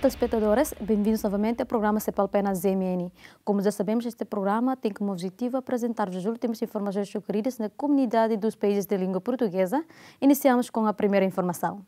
telespectadores, bem-vindos novamente ao programa Cepalpena ZMN. Como já sabemos, este programa tem como objetivo apresentar-vos as últimas informações ocorridas na comunidade dos países de língua portuguesa. Iniciamos com a primeira informação.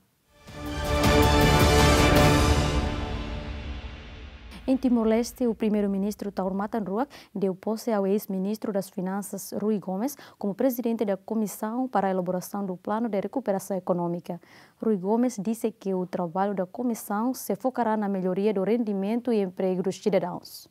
Em Timor-Leste, o primeiro-ministro Taur Matanruak deu posse ao ex-ministro das Finanças, Rui Gomes, como presidente da Comissão para a Elaboração do Plano de Recuperação Econômica. Rui Gomes disse que o trabalho da comissão se focará na melhoria do rendimento e emprego dos cidadãos.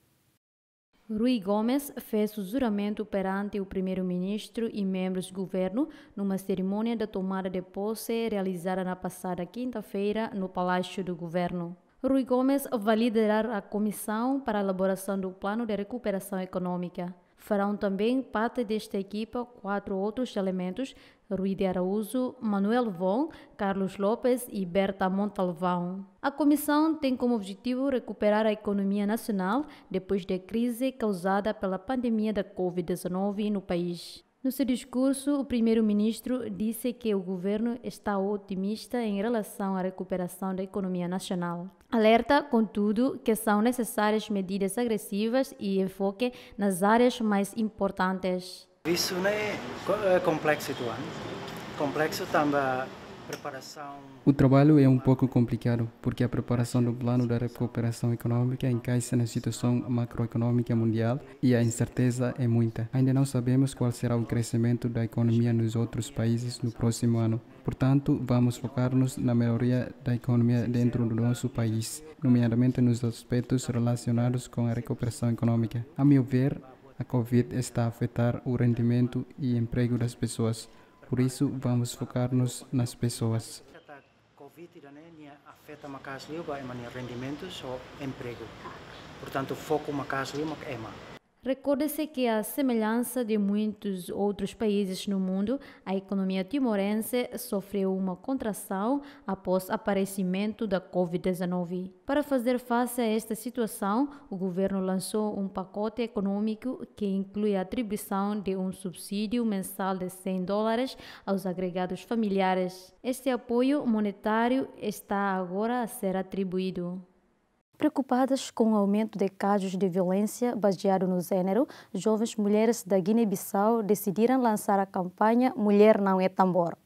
Rui Gomes fez o juramento perante o primeiro-ministro e membros do governo numa cerimônia da tomada de posse realizada na passada quinta-feira no Palácio do Governo. Rui Gomes vai liderar a Comissão para a Elaboração do Plano de Recuperação Econômica. Farão também parte desta equipa 4 outros elementos: Rui de Araújo, Manuel Von, Carlos Lopes e Berta Montalvão. A comissão tem como objetivo recuperar a economia nacional depois da crise causada pela pandemia da Covid-19 no país. No seu discurso, o primeiro-ministro disse que o governo está otimista em relação à recuperação da economia nacional. Alerta, contudo, que são necessárias medidas agressivas e enfoque nas áreas mais importantes. Isso não é complexo, complexo também a preparação. O trabalho é um pouco complicado, porque a preparação do plano da recuperação econômica encaixa na situação macroeconômica mundial e a incerteza é muita. Ainda não sabemos qual será o crescimento da economia nos outros países no próximo ano. Portanto, vamos focar-nos na melhoria da economia dentro do nosso país, nomeadamente nos aspectos relacionados com a recuperação econômica. A meu ver, a Covid está a afetar o rendimento e emprego das pessoas. Por isso, vamos focar-nos nas pessoas. A Covid afeta o rendimento e emprego. Portanto, o foco é Recorde-se que, à semelhança de muitos outros países no mundo, a economia timorense sofreu uma contração após o aparecimento da Covid-19. Para fazer face a esta situação, o governo lançou um pacote econômico que inclui a atribuição de um subsídio mensal de $100 aos agregados familiares. Este apoio monetário está agora a ser atribuído. Preocupadas com o aumento de casos de violência baseado no gênero, jovens mulheres da Guiné-Bissau decidiram lançar a campanha Mulher Não é Tambor.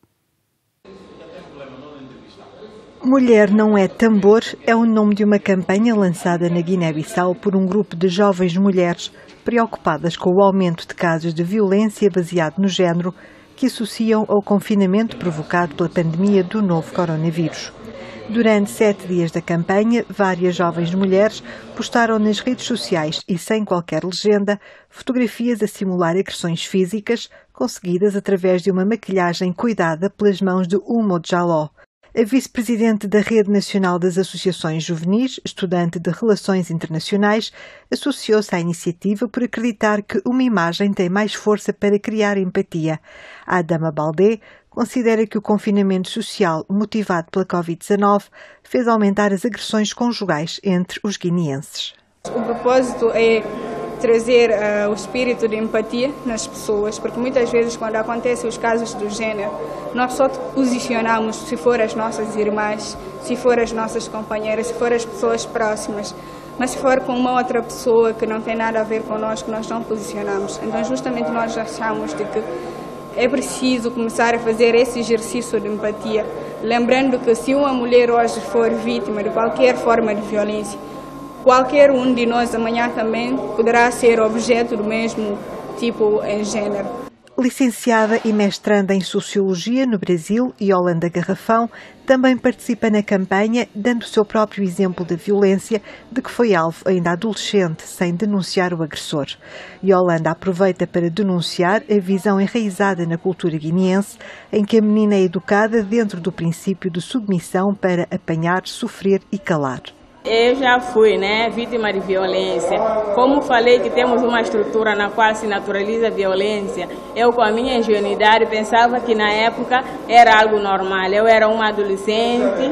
Mulher Não é Tambor é o nome de uma campanha lançada na Guiné-Bissau por um grupo de jovens mulheres preocupadas com o aumento de casos de violência baseado no género que associam ao confinamento provocado pela pandemia do novo coronavírus. Durante 7 dias da campanha, várias jovens mulheres postaram nas redes sociais e sem qualquer legenda fotografias a simular agressões físicas conseguidas através de uma maquilhagem cuidada pelas mãos de Umo Jaló. A vice-presidente da Rede Nacional das Associações Juvenis, estudante de Relações Internacionais, associou-se à iniciativa por acreditar que uma imagem tem mais força para criar empatia. A Adama Baldé considera que o confinamento social motivado pela Covid-19 fez aumentar as agressões conjugais entre os guineenses. O propósito é trazer o espírito de empatia nas pessoas, porque muitas vezes quando acontecem os casos do género, nós só posicionamos se for as nossas irmãs, se for as nossas companheiras, se for as pessoas próximas. Mas se for com uma outra pessoa que não tem nada a ver connosco, nós não posicionamos. Então justamente nós achamos de que é preciso começar a fazer esse exercício de empatia, lembrando que se uma mulher hoje for vítima de qualquer forma de violência, qualquer um de nós amanhã também poderá ser objeto do mesmo tipo em género. Licenciada e mestranda em Sociologia no Brasil, Yolanda Garrafão também participa na campanha, dando o seu próprio exemplo da violência de que foi alvo ainda adolescente, sem denunciar o agressor. Yolanda aproveita para denunciar a visão enraizada na cultura guineense, em que a menina é educada dentro do princípio de submissão para apanhar, sofrer e calar. Eu já fui, vítima de violência. Como falei que temos uma estrutura na qual se naturaliza a violência, eu com a minha ingenuidade pensava que na época era algo normal. Eu era uma adolescente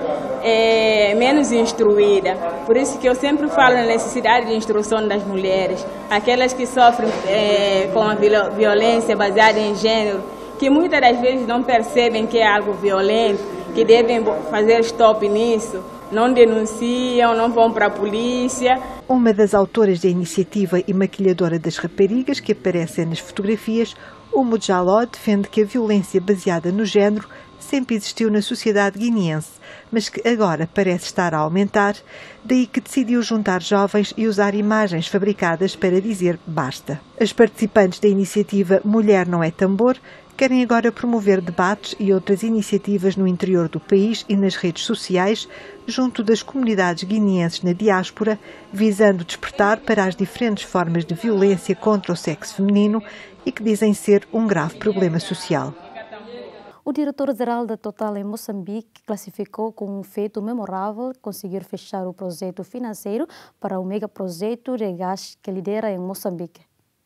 menos instruída. Por isso que eu sempre falo na necessidade de instrução das mulheres, aquelas que sofrem com a violência baseada em gênero, que muitas das vezes não percebem que é algo violento, que devem fazer stop nisso. não denunciam, não vão para a polícia. Uma das autoras da iniciativa e maquilhadora das raparigas que aparecem nas fotografias, Oumou Jaló, defende que a violência baseada no género sempre existiu na sociedade guineense, mas que agora parece estar a aumentar, daí que decidiu juntar jovens e usar imagens fabricadas para dizer basta. As participantes da iniciativa Mulher Não É Tambor querem agora promover debates e outras iniciativas no interior do país e nas redes sociais, junto das comunidades guineenses na diáspora, visando despertar para as diferentes formas de violência contra o sexo feminino e que dizem ser um grave problema social. O diretor-geral da Total em Moçambique classificou como um feito memorável conseguir fechar o projeto financeiro para o megaprojeto de gás que lidera em Moçambique.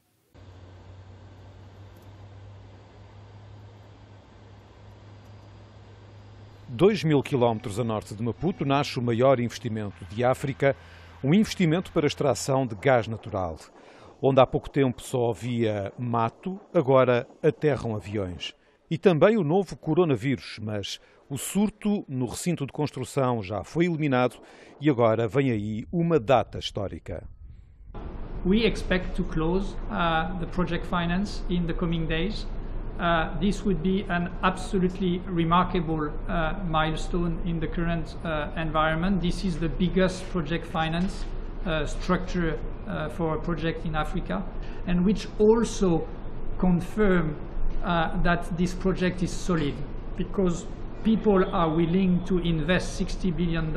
A 2.000 quilómetros a norte de Maputo nasce o maior investimento de África, um investimento para extração de gás natural. Onde há pouco tempo só havia mato, agora aterram aviões. E também o novo coronavírus, mas o surto no recinto de construção já foi eliminado e agora vem aí uma data histórica. We expect to close the project finance in the coming days. This would be an absolutely remarkable milestone in the current environment. This is the biggest project finance structure for a project in Africa, and which also confirm that this project is solid, because people are willing to invest $16 billion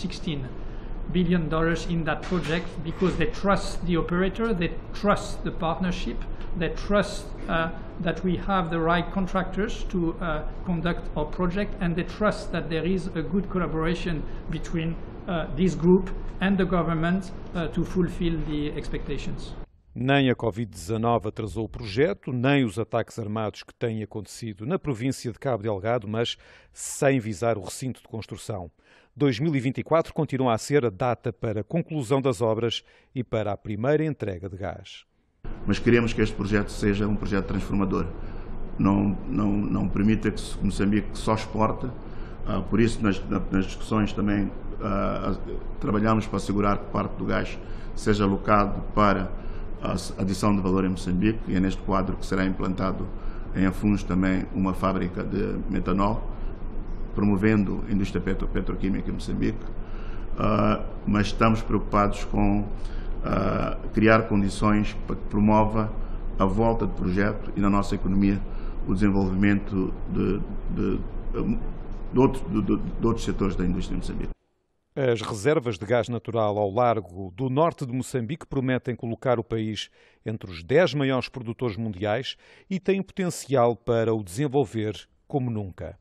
in that project because they trust the operator, they trust the partnership, they trust that we have the right contractors to conduct our project, and they trust that there is a good collaboration between this group and the government to fulfill the expectations. Nem a Covid-19 atrasou o projeto, nem os ataques armados que têm acontecido na província de Cabo Delgado, mas sem visar o recinto de construção. 2024 continua a ser a data para a conclusão das obras e para a primeira entrega de gás. Mas queremos que este projeto seja um projeto transformador. Não permita que Moçambique só exporte, por isso nas discussões também trabalhamos para assegurar que parte do gás seja alocado para a adição de valor em Moçambique, e é neste quadro que será implantado em Afuns também uma fábrica de metanol, promovendo a indústria petroquímica em Moçambique, mas estamos preocupados com criar condições para que promova a volta do projeto e na nossa economia o desenvolvimento de outros setores da indústria em Moçambique. As reservas de gás natural ao largo do norte de Moçambique prometem colocar o país entre os 10 maiores produtores mundiais e têm potencial para o desenvolver como nunca.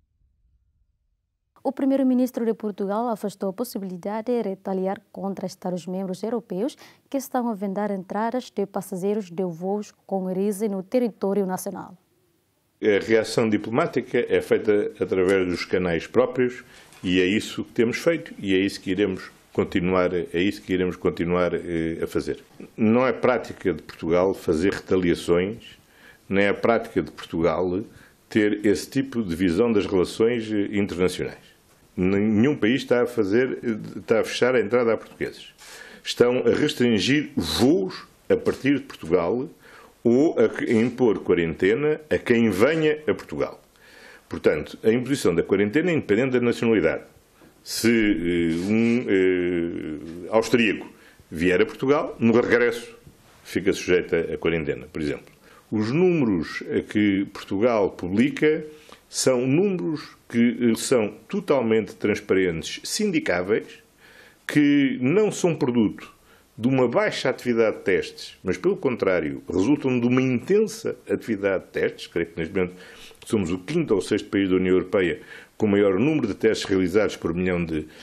O primeiro-ministro de Portugal afastou a possibilidade de retaliar contra Estados-membros europeus que estão a vendar entradas de passageiros de voos com origem no território nacional. A reação diplomática é feita através dos canais próprios e é isso que temos feito e é isso que iremos continuar a fazer. Não é prática de Portugal fazer retaliações, nem é prática de Portugal ter esse tipo de visão das relações internacionais. Nenhum país está a fechar a entrada a portugueses. Estão a restringir voos a partir de Portugal ou a impor quarentena a quem venha a Portugal. Portanto, a imposição da quarentena é independente da nacionalidade. Se um austríaco vier a Portugal, no regresso fica sujeito a quarentena, por exemplo. Os números que Portugal publica são números que são totalmente transparentes, sindicáveis, que não são produto de uma baixa atividade de testes, mas, pelo contrário, resultam de uma intensa atividade de testes. Creio que, neste momento, somos o 5º ou 6º país da União Europeia com o maior número de testes realizados por milhão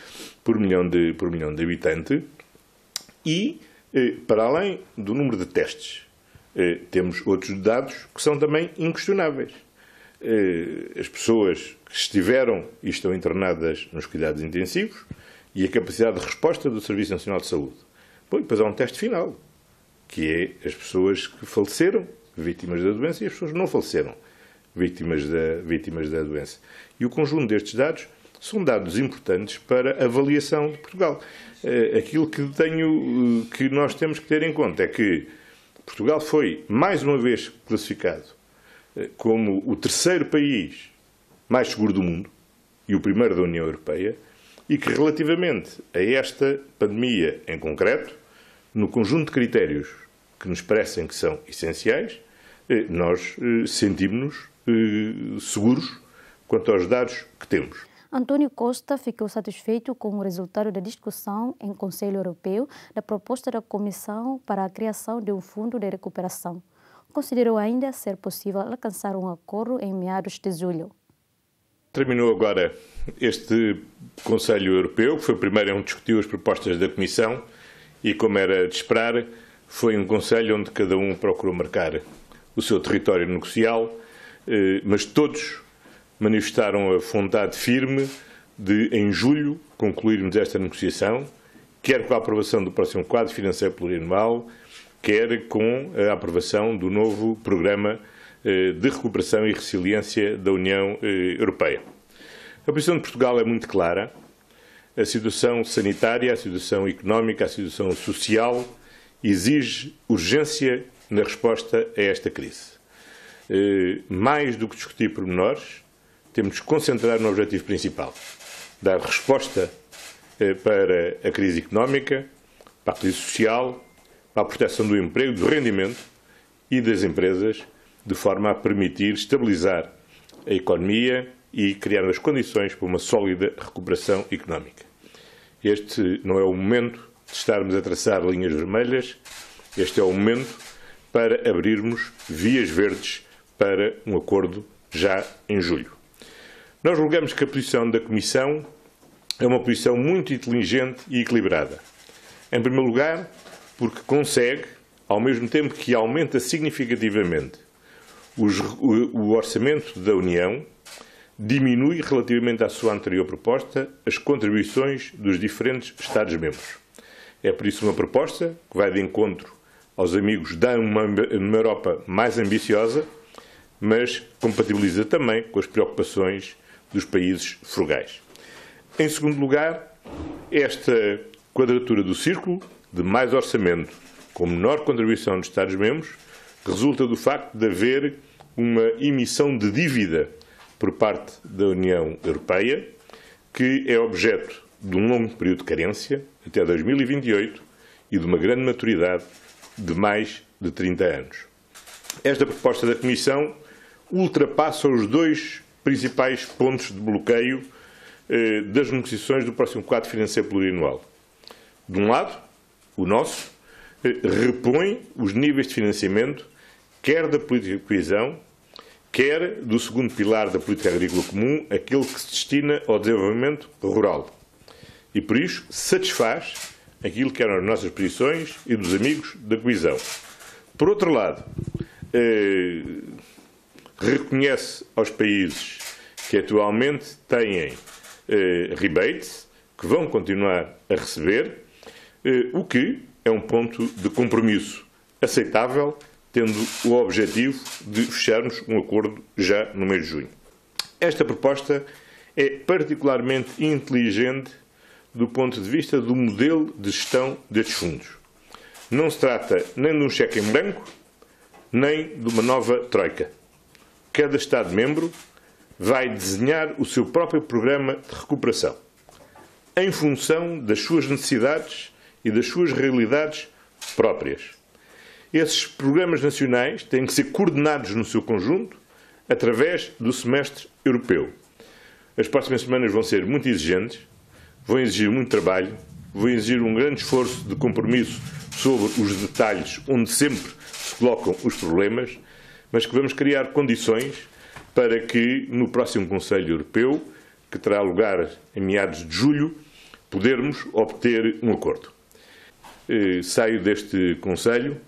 de habitante. E, para além do número de testes, temos outros dados que são também inquestionáveis. As pessoas que estiveram e estão internadas nos cuidados intensivos e a capacidade de resposta do Serviço Nacional de Saúde. Bom, e depois há um teste final, que é as pessoas que faleceram, vítimas da doença, e as pessoas que não faleceram, vítimas da doença. E o conjunto destes dados são dados importantes para a avaliação de Portugal. Aquilo que nós temos que ter em conta é que Portugal foi, mais uma vez, classificado como o terceiro país mais seguro do mundo e o primeiro da União Europeia, e que, relativamente a esta pandemia em concreto, no conjunto de critérios que nos parecem que são essenciais, nós sentimos-nos seguros quanto aos dados que temos. António Costa ficou satisfeito com o resultado da discussão em Conselho Europeu da proposta da Comissão para a criação de um fundo de recuperação. Considerou ainda ser possível alcançar um acordo em meados de julho. Terminou agora este Conselho Europeu, que foi o primeiro onde discutiu as propostas da Comissão e, como era de esperar, foi um Conselho onde cada um procurou marcar o seu território negocial, mas todos manifestaram a vontade firme de, em julho, concluirmos esta negociação, quer com a aprovação do próximo quadro financeiro plurianual, quer com a aprovação do novo programa de recuperação e resiliência da União Europeia. A posição de Portugal é muito clara. A situação sanitária, a situação económica, a situação social exige urgência na resposta a esta crise. Mais do que discutir pormenores, temos que concentrar no objetivo principal: dar resposta para a crise económica, para a crise social, para a proteção do emprego, do rendimento e das empresas, de forma a permitir estabilizar a economia e criar as condições para uma sólida recuperação económica. Este não é o momento de estarmos a traçar linhas vermelhas, este é o momento para abrirmos vias verdes para um acordo já em julho. Nós julgamos que a posição da Comissão é uma posição muito inteligente e equilibrada. Em primeiro lugar, porque consegue, ao mesmo tempo que aumenta significativamente o orçamento da União, diminui relativamente à sua anterior proposta as contribuições dos diferentes Estados-membros. É por isso uma proposta que vai de encontro aos amigos de uma Europa mais ambiciosa, mas compatibiliza também com as preocupações dos países frugais. Em segundo lugar, esta quadratura do círculo de mais orçamento com menor contribuição dos Estados-membros resulta do facto de haver uma emissão de dívida por parte da União Europeia, que é objeto de um longo período de carência, até 2028, e de uma grande maturidade de mais de 30 anos. Esta proposta da Comissão ultrapassa os dois principais pontos de bloqueio das negociações do próximo quadro financeiro plurianual. De um lado, o nosso repõe os níveis de financiamento, quer da política de coesão, quer do segundo pilar da política agrícola comum, aquele que se destina ao desenvolvimento rural. E, por isso, satisfaz aquilo que eram as nossas posições e dos amigos da coesão. Por outro lado, reconhece aos países que atualmente têm rebates, que vão continuar a receber, o que é um ponto de compromisso aceitável, tendo o objetivo de fecharmos um acordo já no mês de junho. Esta proposta é particularmente inteligente do ponto de vista do modelo de gestão destes fundos. Não se trata nem de um cheque em branco, nem de uma nova troika. Cada Estado-membro vai desenhar o seu próprio programa de recuperação, em função das suas necessidades e das suas realidades próprias. Esses programas nacionais têm que ser coordenados no seu conjunto através do semestre europeu. As próximas semanas vão ser muito exigentes, vão exigir muito trabalho, vão exigir um grande esforço de compromisso sobre os detalhes onde sempre se colocam os problemas, mas que vamos criar condições para que no próximo Conselho Europeu, que terá lugar em meados de julho, podermos obter um acordo. Saio deste Conselho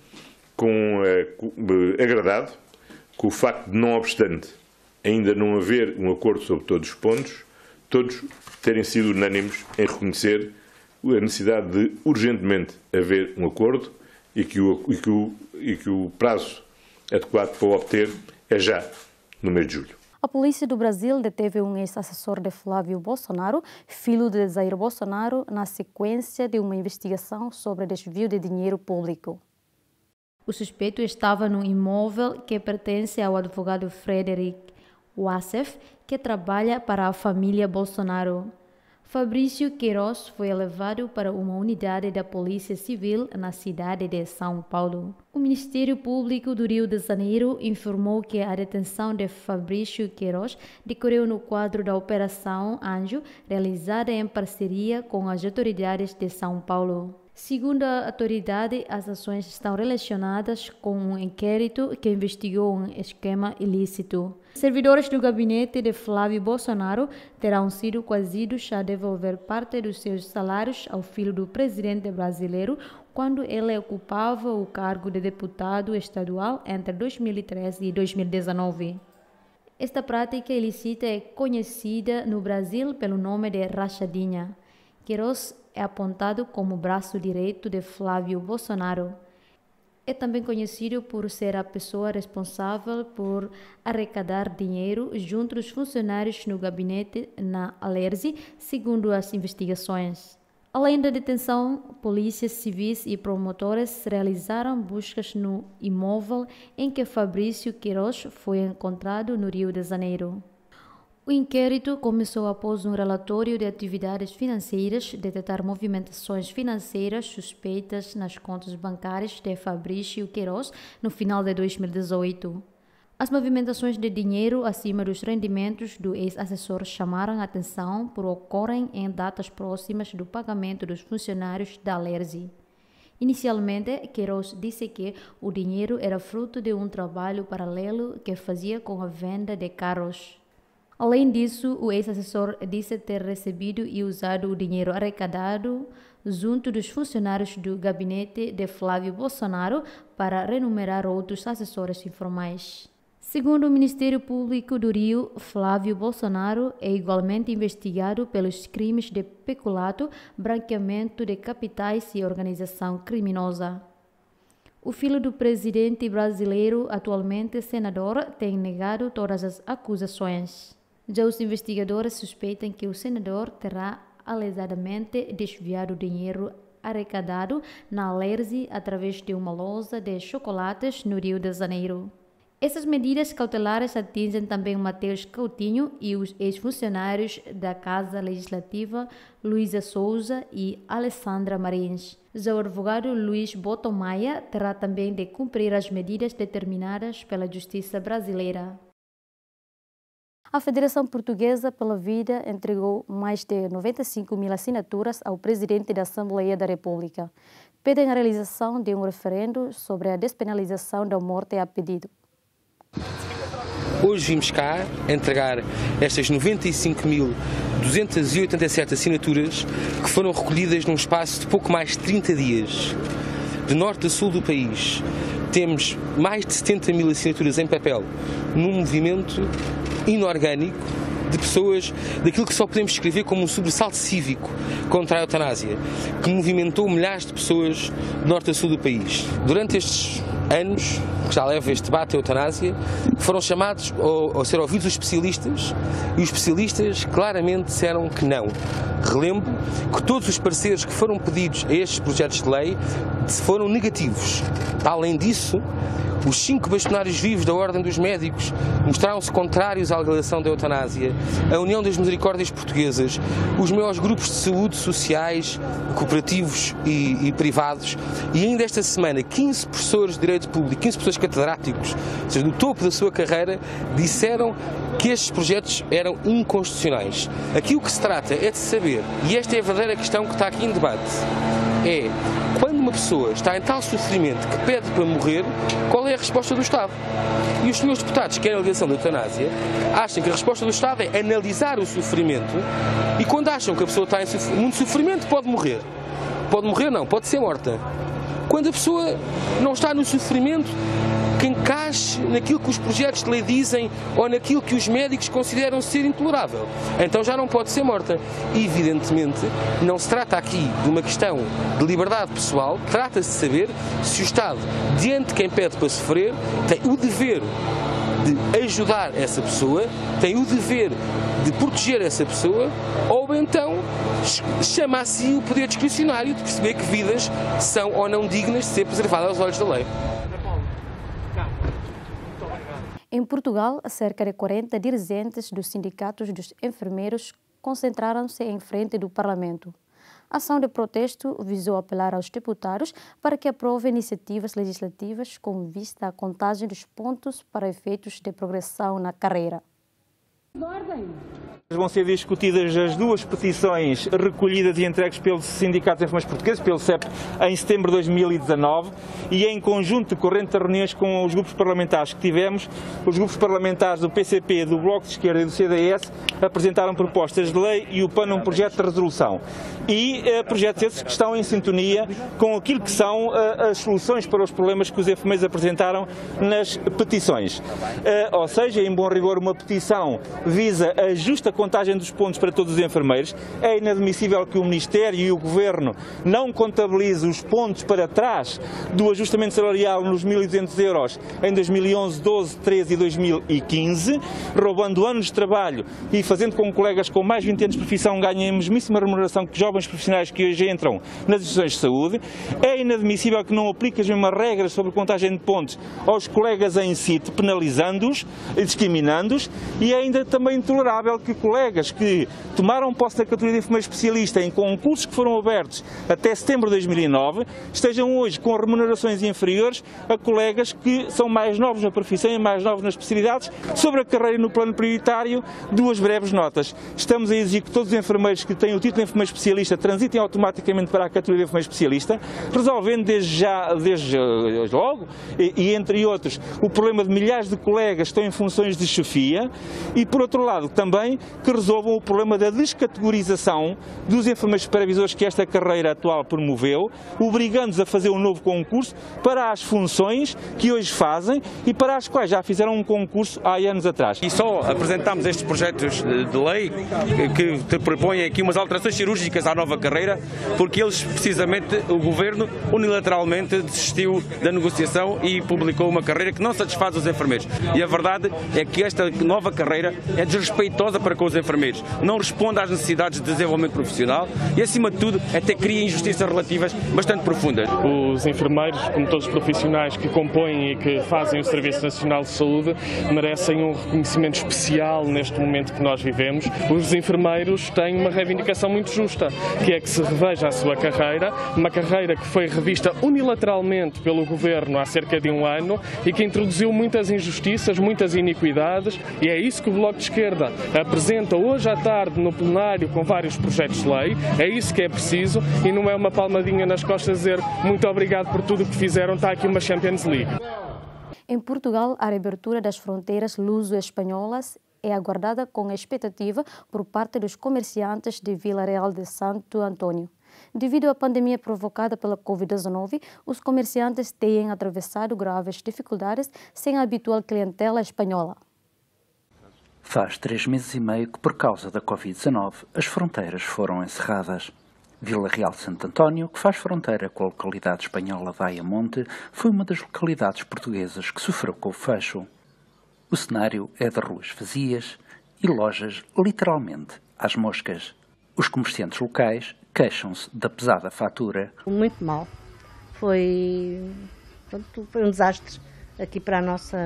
agradado com o facto de, não obstante ainda não haver um acordo sobre todos os pontos, todos terem sido unânimes em reconhecer a necessidade de urgentemente haver um acordo e que o prazo adequado para o obter é já no mês de julho. A polícia do Brasil deteve um ex-assessor de Flávio Bolsonaro, filho de Jair Bolsonaro, na sequência de uma investigação sobre desvio de dinheiro público. O suspeito estava num imóvel que pertence ao advogado Frederic Wassef, que trabalha para a família Bolsonaro. Fabrício Queiroz foi levado para uma unidade da Polícia Civil na cidade de São Paulo. O Ministério Público do Rio de Janeiro informou que a detenção de Fabrício Queiroz decorreu no quadro da Operação Anjo, realizada em parceria com as autoridades de São Paulo. Segundo a autoridade, as ações estão relacionadas com um inquérito que investigou um esquema ilícito. Servidores do gabinete de Flávio Bolsonaro terão sido coagidos a devolver parte dos seus salários ao filho do presidente brasileiro quando ele ocupava o cargo de deputado estadual entre 2013 e 2019. Esta prática ilícita é conhecida no Brasil pelo nome de rachadinha. Queiroz é apontado como braço direito de Flávio Bolsonaro. É também conhecido por ser a pessoa responsável por arrecadar dinheiro junto dos funcionários no gabinete na Alerzi, segundo as investigações. Além da detenção, polícias civis e promotores realizaram buscas no imóvel em que Fabrício Queiroz foi encontrado no Rio de Janeiro. O inquérito começou após um relatório de atividades financeiras detectar movimentações financeiras suspeitas nas contas bancárias de Fabrício Queiroz no final de 2018. As movimentações de dinheiro acima dos rendimentos do ex-assessor chamaram a atenção por ocorrem em datas próximas do pagamento dos funcionários da Alerzi. Inicialmente, Queiroz disse que o dinheiro era fruto de um trabalho paralelo que fazia com a venda de carros. Além disso, o ex-assessor disse ter recebido e usado o dinheiro arrecadado junto dos funcionários do gabinete de Flávio Bolsonaro para remunerar outros assessores informais. Segundo o Ministério Público do Rio, Flávio Bolsonaro é igualmente investigado pelos crimes de peculato, branqueamento de capitais e organização criminosa. O filho do presidente brasileiro, atualmente senador, tem negado todas as acusações. Já os investigadores suspeitam que o senador terá alegadamente desviado dinheiro arrecadado na Alerzi através de uma loja de chocolates no Rio de Janeiro. Essas medidas cautelares atingem também Matheus Coutinho e os ex-funcionários da Casa Legislativa Luísa Souza e Alessandra Marins. Já o advogado Luiz Botomaia terá também de cumprir as medidas determinadas pela Justiça brasileira. A Federação Portuguesa pela Vida entregou mais de 95 mil assinaturas ao presidente da Assembleia da República. Pedem a realização de um referendo sobre a despenalização da morte a pedido. Hoje vimos cá entregar estas 95.287 assinaturas que foram recolhidas num espaço de pouco mais de 30 dias. De norte a sul do país, temos mais de 70 mil assinaturas em papel, num movimento inorgânico de pessoas daquilo que só podemos descrever como um sobressalto cívico contra a eutanásia, que movimentou milhares de pessoas de norte a sul do país. Durante estes anos que já leva este debate da eutanásia, foram chamados a ser ouvidos os especialistas e os especialistas claramente disseram que não. Relembro que todos os pareceres que foram pedidos a estes projetos de lei foram negativos. Além disso, os 5 bastonários vivos da Ordem dos Médicos mostraram-se contrários à legalização da eutanásia, a União das Misericórdias Portuguesas, os maiores grupos de saúde sociais, cooperativos e privados, e ainda esta semana 15 professores de Direito Público, 15 professores catedráticos, ou seja, no topo da sua carreira, disseram que estes projetos eram inconstitucionais. Aqui o que se trata é de saber, e esta é a verdadeira questão que está aqui em debate, é quando uma pessoa está em tal sofrimento que pede para morrer, qual é a resposta do Estado? E os senhores deputados que querem a legalização da eutanásia acham que a resposta do Estado é analisar o sofrimento e quando acham que a pessoa está em muito sofrimento pode morrer. Pode morrer não, pode ser morta. Quando a pessoa não está no sofrimento, que encaixe naquilo que os projetos de lei dizem ou naquilo que os médicos consideram ser intolerável. Então já não pode ser morta. E, evidentemente, não se trata aqui de uma questão de liberdade pessoal, trata-se de saber se o Estado, diante de quem pede para sofrer, tem o dever de ajudar essa pessoa, tem o dever de proteger essa pessoa, ou então chama a si o poder discricionário de perceber que vidas são ou não dignas de ser preservadas aos olhos da lei. Em Portugal, cerca de 40 dirigentes dos sindicatos dos enfermeiros concentraram-se em frente do Parlamento. A ação de protesto visou apelar aos deputados para que aprovem iniciativas legislativas com vista à contagem dos pontos para efeitos de progressão na carreira. Vão ser discutidas as duas petições recolhidas e entregues pelos sindicatos de enfermeiros portugueses, pelo CEP, em setembro de 2019, e em conjunto decorrente das reuniões com os grupos parlamentares que tivemos, os grupos parlamentares do PCP, do Bloco de Esquerda e do CDS apresentaram propostas de lei e o PAN um projeto de resolução. E projetos esses que estão em sintonia com aquilo que são as soluções para os problemas que os enfermeiros apresentaram nas petições. Ou seja, em bom rigor, uma petição visa a justa contagem dos pontos para todos os enfermeiros. É inadmissível que o Ministério e o Governo não contabilizem os pontos para trás do ajustamento salarial nos 1.200 euros em 2011, 12, 13 e 2015, roubando anos de trabalho e fazendo com que colegas com mais de 20 anos de profissão ganhem a mesmíssima remuneração que jovens profissionais que hoje entram nas instituições de saúde. É inadmissível que não aplique as mesmas regras sobre contagem de pontos aos colegas em CIT, penalizando-os e discriminando-os, e é ainda também intolerável que colegas que tomaram posse da categoria de enfermeiro especialista em concursos que foram abertos até setembro de 2009 estejam hoje com remunerações inferiores a colegas que são mais novos na profissão e mais novos nas especialidades. Sobre a carreira e no plano prioritário, duas breves notas. Estamos a exigir que todos os enfermeiros que têm o título de enfermeiro especialista transitem automaticamente para a categoria de enfermeiro especialista, resolvendo desde logo, e entre outros, o problema de milhares de colegas que estão em funções de chefia, e por outro lado também que resolvam o problema da descategorização dos enfermeiros supervisores que esta carreira atual promoveu, obrigando-os a fazer um novo concurso para as funções que hoje fazem e para as quais já fizeram um concurso há anos atrás. E só apresentamos estes projetos de lei que propõem aqui umas alterações cirúrgicas à nova carreira, porque eles, precisamente, o Governo unilateralmente desistiu da negociação e publicou uma carreira que não satisfaz os enfermeiros. E a verdade é que esta nova carreira é desrespeitosa para com os enfermeiros, não responde às necessidades de desenvolvimento profissional e, acima de tudo, até cria injustiças relativas bastante profundas. Os enfermeiros, como todos os profissionais que compõem e que fazem o Serviço Nacional de Saúde, merecem um reconhecimento especial neste momento que nós vivemos. Os enfermeiros têm uma reivindicação muito justa, que é que se reveja a sua carreira, uma carreira que foi revista unilateralmente pelo Governo há cerca de um ano e que introduziu muitas injustiças, muitas iniquidades, e é isso que o Bloco de Esquerda apresenta hoje à tarde no plenário com vários projetos de lei. É isso que é preciso e não é uma palmadinha nas costas dizer muito obrigado por tudo o que fizeram, está aqui uma Champions League. Em Portugal, a reabertura das fronteiras luso-espanholas é aguardada com expectativa por parte dos comerciantes de Vila Real de Santo Antônio. Devido à pandemia provocada pela Covid-19, os comerciantes têm atravessado graves dificuldades sem a habitual clientela espanhola. Faz 3 meses e meio que, por causa da Covid-19, as fronteiras foram encerradas. Vila Real de Santo Antônio, que faz fronteira com a localidade espanhola de Ayamonte, foi uma das localidades portuguesas que sofreu com o fecho. O cenário é de ruas vazias e lojas literalmente às moscas. Os comerciantes locais queixam-se da pesada fatura. Muito mal. Foi um desastre aqui para a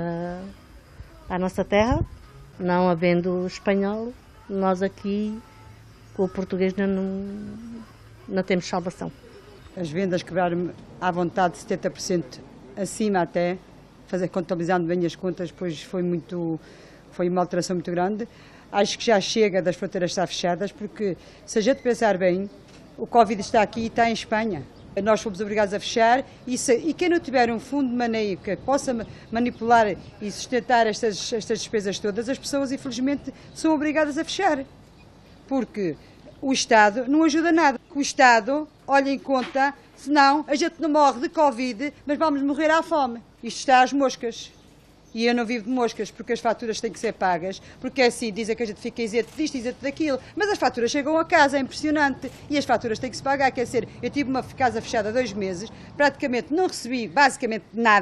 nossa terra. Não havendo espanhol, nós aqui com o português não temos salvação. As vendas quebraram à vontade 70% acima até, contabilizando bem as contas, pois foi uma alteração muito grande. Acho que já chega das fronteiras estar fechadas, porque se a gente pensar bem, o Covid está aqui e está em Espanha. Nós fomos obrigados a fechar e quem não tiver um fundo de maneio que possa manipular e sustentar estas despesas todas, as pessoas infelizmente são obrigadas a fechar. Porque o Estado não ajuda nada. O Estado olha em conta, senão a gente não morre de Covid, mas vamos morrer à fome. Isto está às moscas. E eu não vivo de moscas, porque as faturas têm que ser pagas, porque assim dizem que a gente fica isento disto, isento daquilo, mas as faturas chegam a casa, é impressionante, e as faturas têm que se pagar, quer dizer, eu tive uma casa fechada há 2 meses, praticamente não recebi basicamente nada,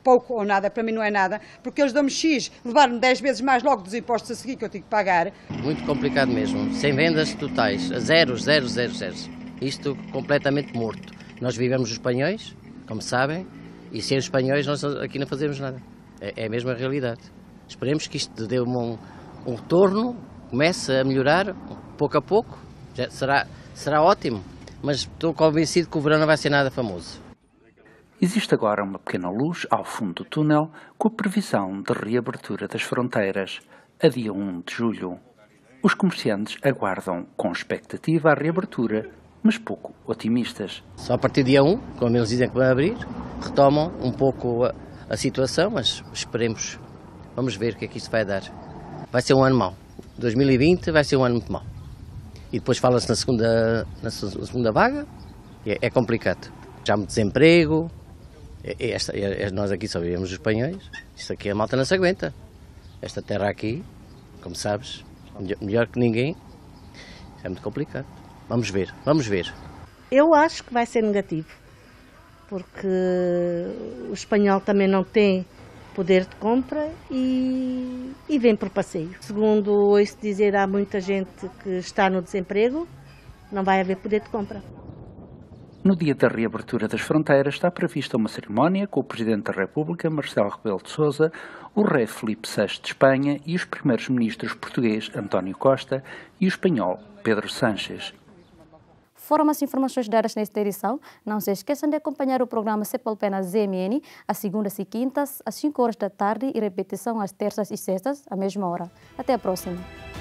pouco ou nada, para mim não é nada, porque eles dão-me X, levaram-me 10 vezes mais logo dos impostos a seguir que eu tenho que pagar. Muito complicado mesmo, sem vendas totais, zeros. Isto completamente morto. Nós vivemos os espanhóis, como sabem, e sem os espanhóis nós aqui não fazemos nada. É a mesma realidade. Esperemos que isto dê um retorno, comece a melhorar pouco a pouco, já será ótimo, mas estou convencido que o verão não vai ser nada famoso. Existe agora uma pequena luz ao fundo do túnel com a previsão de reabertura das fronteiras a dia 1 de julho. Os comerciantes aguardam com expectativa a reabertura, mas pouco otimistas. Só a partir do dia 1, como eles dizem que vão abrir, retomam um pouco a situação, mas esperemos, vamos ver o que é que isto vai dar. Vai ser um ano mau. 2020 vai ser um ano muito mau. E depois fala-se na segunda vaga, é complicado. Já há muito desemprego, nós aqui só vivemos os espanhóis, isto aqui a malta não se aguenta. Esta terra aqui, como sabes, melhor que ninguém, é muito complicado. Vamos ver. Eu acho que vai ser negativo, porque o espanhol também não tem poder de compra e vem por passeio. Segundo ouço dizer, há muita gente que está no desemprego, não vai haver poder de compra. No dia da reabertura das fronteiras está prevista uma cerimónia com o Presidente da República, Marcelo Rebelo de Sousa, o Rei Filipe VI de Espanha e os primeiros ministros português António Costa e o espanhol Pedro Sánchez. Foram as informações dadas nesta edição. Não se esqueçam de acompanhar o programa CPLP na ZMN, às segundas e quintas, às 5 horas da tarde e repetição às terças e sextas, à mesma hora. Até a próxima.